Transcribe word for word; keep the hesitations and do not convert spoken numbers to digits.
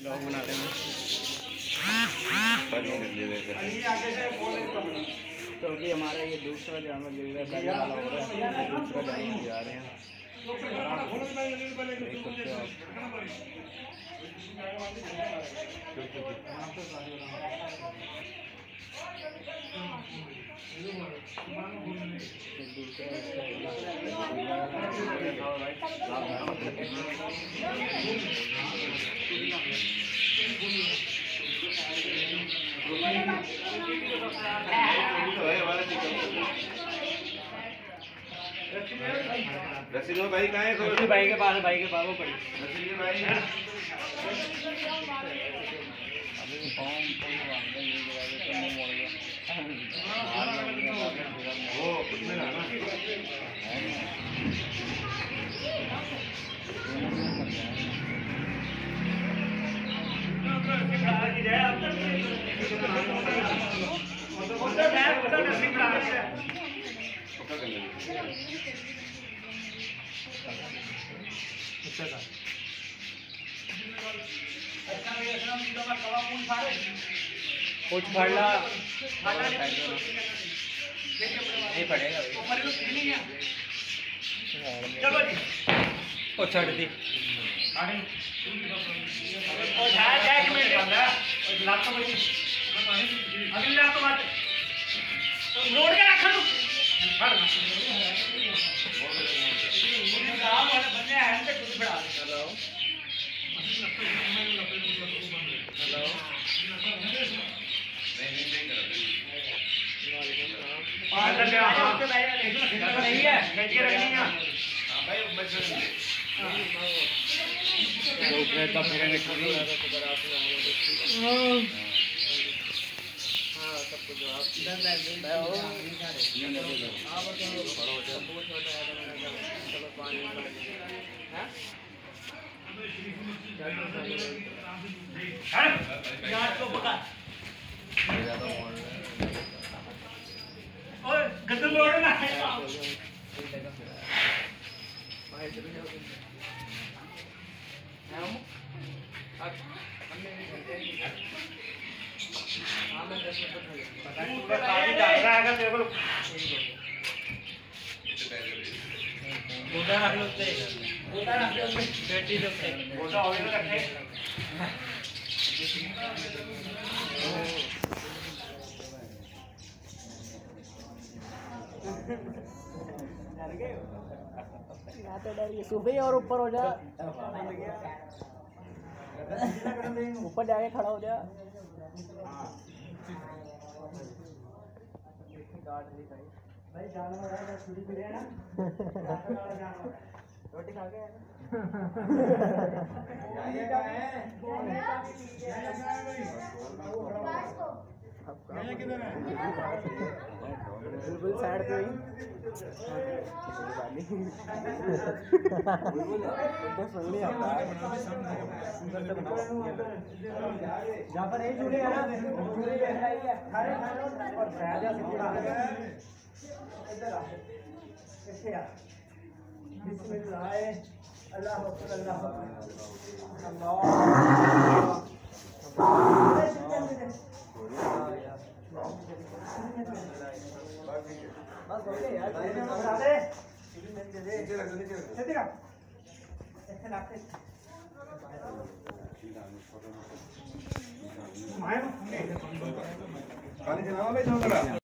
लोग बना रहे हैं तो अभी हमारा ये दूसरा जानवर जो है दूसरा जानवर जा रहे हैं देख सकते हो रसीद भाई कहाँ है? भाई के पास भाई के पास वो पड़ी रसीद भाई अभी फॉर्म मोड़ गया वो उसमें ना कुछ फाड़ला नहीं पड़ेगा चलो जी ओ छड़ दी ओ झाड़ एक मिनट लात तो बड़ी अगली लात तो बात रोड के रखा तू फड़ काम वाले बंदे हैं तो कुछ बड़ा हेलो हेलो पांच घंटे हां नहीं है खींच के रखनी है हां भाई बच तो फिर तो फिर निकली हां सब कुछ जवाब इधर ले मैं हो हां बताओ बड़ा हो जाए बहुत छोटा है चलो पानी हां हां यार तो पकड़ ज्यादा मोड़ ओए गद्दे मोड़ ना गोटा रख लो ते गोटा रख लो पेटी दो पे गोटा होवे तो रखे डर गए या तो डर ये सुबह और ऊपर हो जा ऊपर जाके खड़ा हो जा भाई जाना हो रहा है छुट्टी पे ना रोटी खा के बिल्कुल साइड पे ही सुन लिया जहाँ पर यही जुड़े ना जुड़े और शायद इधर आ कैसे यार बिस्मिल्लाह अल्लाह अकबर अल्लाह अल्लाह बस बोले यार बता दे नीचे रख नीचे रख नीचे रख ऐसे लाते माय पानी जनावा भाई छोड़